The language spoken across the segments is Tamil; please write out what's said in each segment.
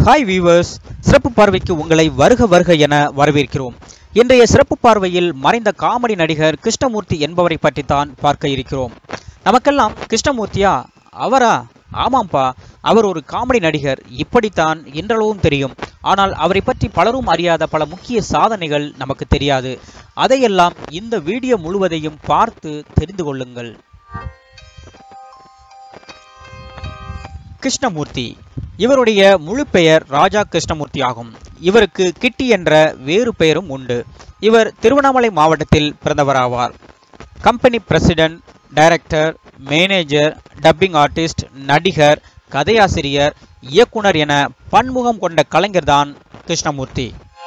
ஹாய் வீவர்ஸ், சிறப்பு பார்வைக்கு உங்களை வருக வருக என வரவேற்கிறோம். இன்றைய சிறப்பு பார்வையில் மறைந்த காமெடி நடிகர் கிருஷ்ணமூர்த்தி என்பவரை பற்றி தான் பார்க்க இருக்கிறோம். நமக்கெல்லாம் கிருஷ்ணமூர்த்தியா, அவரா? ஆமாம்பா, அவர் ஒரு காமெடி நடிகர், இப்படித்தான் இன்றளவும் தெரியும். ஆனால் அவரை பற்றி பலரும் அறியாத பல முக்கிய சாதனைகள் நமக்கு தெரியாது. அதையெல்லாம் இந்த வீடியோ முழுவதையும் பார்த்து தெரிந்து கொள்ளுங்கள். கிருஷ்ணமூர்த்தி, இவருடைய முழு பெயர் ராஜா கிருஷ்ணமூர்த்தி ஆகும். இவருக்கு கிட்டி என்ற வேறு பெயரும் உண்டு. இவர் திருவண்ணாமலை மாவட்டத்தில் பிறந்தவராவார். Company president, director, manager, dubbing artist, நடிகர், கதையாசிரியர், இயக்குனர் என பன்முகம் கொண்ட கலைஞர்தான் கிருஷ்ணமூர்த்தி.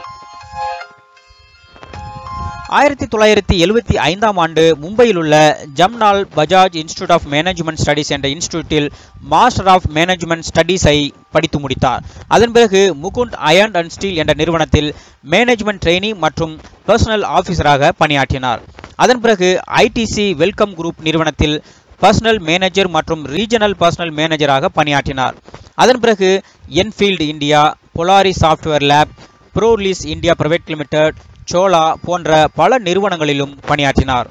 1975ஆம் ஆண்டு மும்பையில் உள்ள Jamnalal Bajaj institute of management studies என்ற இன்ஸ்டிடியூட்டில் மாஸ்டர் ஆஃப் மேனேஜ்மெண்ட் ஸ்டடீஸை படித்து முடித்தார். அதன் பிறகு முகுந்த் அயர்ன் அண்ட் ஸ்டீல் என்ற நிறுவனத்தில் மேனேஜ்மெண்ட் ட்ரெயினி மற்றும் பர்சனல் ஆஃபீஸராக பணியாற்றினார். அதன் பிறகு ஐடிசி வெல்கம் குரூப் நிறுவனத்தில் பர்சனல் மேனேஜர் மற்றும் ரீஜனல் பர்சனல் மேனேஜராக பணியாற்றினார். அதன் பிறகு Enfield India, Polaris software lab, ப்ரோலீஸ் இந்தியா பிரைவேட் லிமிடெட், சோலா போன்ற பல நிறுவனங்களிலும் பணியாற்றினார்.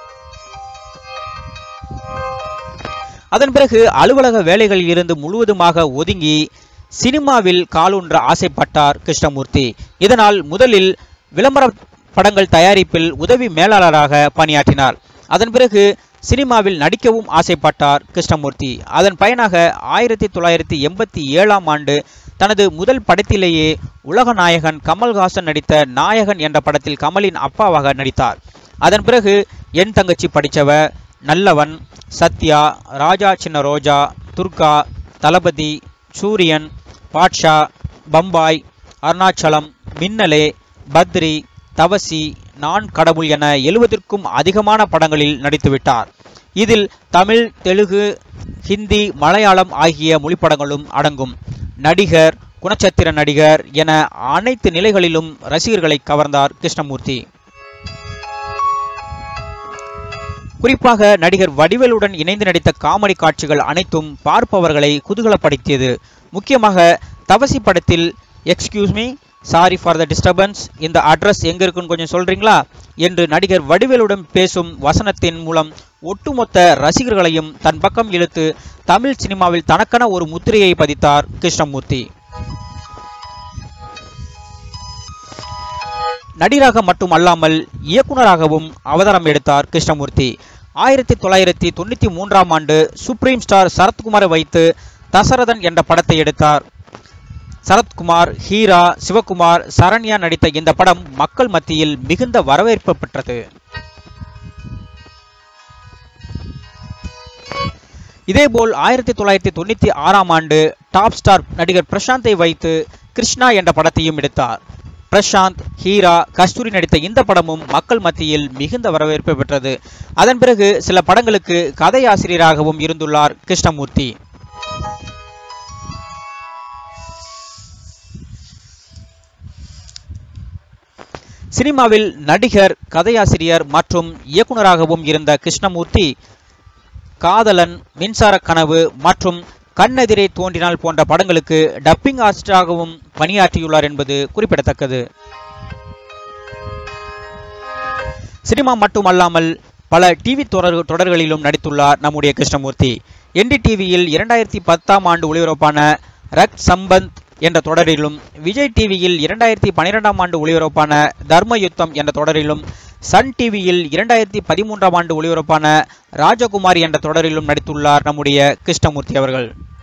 அதன் பிறகு அலுவலக வேலைகளில் இருந்து முழுவதுமாக ஒதுங்கி சினிமாவில் காலூன்ற ஆசைப்பட்டார் கிருஷ்ணமூர்த்தி. இதனால் முதலில் விளம்பர படங்கள் தயாரிப்பில் உதவி மேலாளராக பணியாற்றினார். அதன் பிறகு சினிமாவில் நடிக்கவும் ஆசைப்பட்டார் கிருஷ்ணமூர்த்தி. அதன் பயனாக 1987ஆம் ஆண்டு தனது முதல் படத்திலேயே உலக நாயகன் கமல்ஹாசன் நடித்த நாயகன் என்ற படத்தில் கமலின் அப்பாவாக நடித்தார். அதன் பிறகு என் தங்கச்சி படித்தவ, நல்லவன், சத்யா, ராஜா சின்ன ரோஜா, துர்கா, தளபதி, சூரியன், பாட்ஷா, பம்பாய், அருணாச்சலம், மின்னலே, பத்ரி, தவசி, நான் கடவுள் என 70க்கும் அதிகமான படங்களில் நடித்துவிட்டார். இதில் தமிழ், தெலுங்கு, ஹிந்தி, மலையாளம் ஆகிய மொழிப்படங்களும் அடங்கும். நடிகர், குணச்சித்திர நடிகர் என அனைத்து நிலைகளிலும் ரசிகர்களை கவர்ந்தார் கிருஷ்ணமூர்த்தி. குறிப்பாக நடிகர் வடிவேலுடன் இணைந்து நடித்த காமெடி காட்சிகள் அனைத்தும் பார்ப்பவர்களை குதூகலப்படுத்தியது. முக்கியமாக தவசி படத்தில் excuse me, sorry for the disturbance, இந்த அட்ரஸ் எங்க இருக்குன்னு கொஞ்சம் சொல்றீங்களா என்று நடிகர் வடிவேலுடன் பேசும் வசனத்தின் மூலம் ஒட்டுமொத்த ரசிகர்களையும் தன் பக்கம் இழுத்து தமிழ் சினிமாவில் தனக்கென ஒரு முத்திரையை பதித்தார் கிருஷ்ணமூர்த்தி. நடிகராக மட்டும் அல்லாமல் இயக்குனராகவும் அவதாரம் எடுத்தார் கிருஷ்ணமூர்த்தி. 1993ஆம் ஆண்டு சுப்ரீம் ஸ்டார் சரத்குமாரை வைத்து தசரதன் என்ற படத்தை எடுத்தார். சரத்குமார், ஹீரா, சிவகுமார், சரண்யா நடித்த இந்த படம் மக்கள் மத்தியில் மிகுந்த வரவேற்பு பெற்றது. இதேபோல் 1996ஆம் ஆண்டு டாப் ஸ்டார் நடிகர் பிரசாந்தை வைத்து கிருஷ்ணா என்ற படத்தையும் எடுத்தார். பிரசாந்த், ஹீரா, கஸ்தூரி நடித்த இந்த படமும் மக்கள் மத்தியில் மிகுந்த வரவேற்பு பெற்றது. அதன் பிறகு சில படங்களுக்கு கதையாசிரியராகவும் இருந்துள்ளார் கிருஷ்ணமூர்த்தி. சினிமாவில் நடிகர், கதையாசிரியர் மற்றும் இயக்குனராகவும் இருந்த கிருஷ்ணமூர்த்தி காதலன், மின்சார கனவு மற்றும் கண்ணெதிரே தோன்றினால் போன்ற படங்களுக்கு டப்பிங் ஆர்டிஸ்டாகவும் பணியாற்றியுள்ளார் என்பது குறிப்பிடத்தக்கது. சினிமா மட்டுமல்லாமல் பல டிவி தொடர்களிலும் நடித்துள்ளார் நம்முடைய கிருஷ்ணமூர்த்தி. NDTVயில் 2010ஆம் ஆண்டு ஒளிபரப்பான ரக் சம்பந்த் என்ற தொடரிலும், விஜய் டிவியில் 2012ஆம் ஆண்டு ஒளிபரப்பான தர்ம யுத்தம் என்ற தொடரிலும், சன் டிவியில் 2013ஆம் ஆண்டு ஒளிபரப்பான ராஜகுமாரி என்ற தொடரிலும் நடித்துள்ளார் நம்முடைய கிருஷ்ணமூர்த்தி அவர்கள்.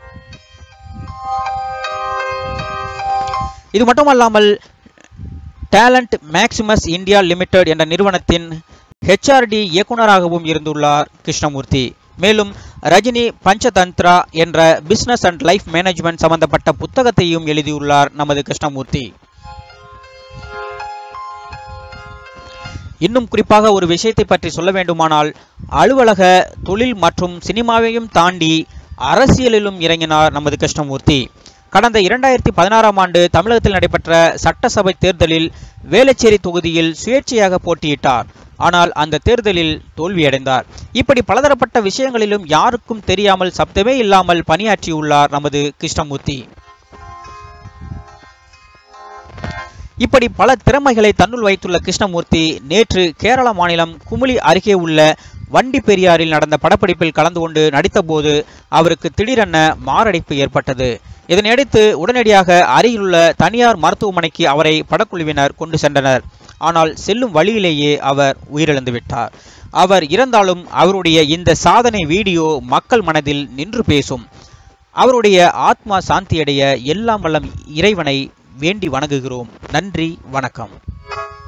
இது மட்டுமல்லாமல் டேலண்ட் மேக்சிமஸ் இந்தியா லிமிடெட் என்ற நிறுவனத்தின் HRD இயக்குனராகவும் இருந்துள்ளார் கிருஷ்ணமூர்த்தி. மேலும் ரஜினி பஞ்சதந்திரா என்ற பிசினஸ் அண்ட் லைஃப் மேனேஜ்மெண்ட் சம்பந்தப்பட்ட புத்தகத்தையும் எழுதியுள்ளார் நமது கிருஷ்ணமூர்த்தி. இன்னும் குறிப்பாக ஒரு விஷயத்தை பற்றி சொல்ல வேண்டுமானால், அலுவலக, தொழில் மற்றும் சினிமாவையும் தாண்டி அரசியலிலும் இறங்கினார் நமது கிருஷ்ணமூர்த்தி. கடந்த 2016ஆம் ஆண்டு தமிழகத்தில் நடைபெற்ற சட்டசபை தேர்தலில் வேளச்சேரி தொகுதியில் சுயேட்சையாக போட்டியிட்டார். ஆனால் அந்த தேர்தலில் தோல்வியடைந்தார். இப்படி பலதரப்பட்ட விஷயங்களிலும் யாருக்கும் தெரியாமல், சப்தமே இல்லாமல் பணியாற்றியுள்ளார் நமது கிருஷ்ணமூர்த்தி. இப்படி பல திறமைகளை தன்னுள் வைத்துள்ள கிருஷ்ணமூர்த்தி நேற்று கேரள மாநிலம் குமுளி அருகே உள்ள வண்டி பெரியாரில் நடந்த படப்பிடிப்பில் கலந்து கொண்டு நடித்தபோது அவருக்கு திடீரென மாரடைப்பு ஏற்பட்டது. இதனையடுத்து உடனடியாக அருகிலுள்ள தனியார் மருத்துவமனைக்கு அவரை படக்குழுவினர் கொண்டு சென்றனர். ஆனால் செல்லும் வழியிலேயே அவர் உயிரிழந்து விட்டார். அவர் இறந்தாலும் அவருடைய இந்த சாதனை வீடியோ மக்கள் மனதில் நின்று பேசும். அவருடைய ஆத்மா சாந்தியடைய எல்லாம் வல்ல இறைவனை வேண்டி வணங்குகிறோம். நன்றி, வணக்கம்.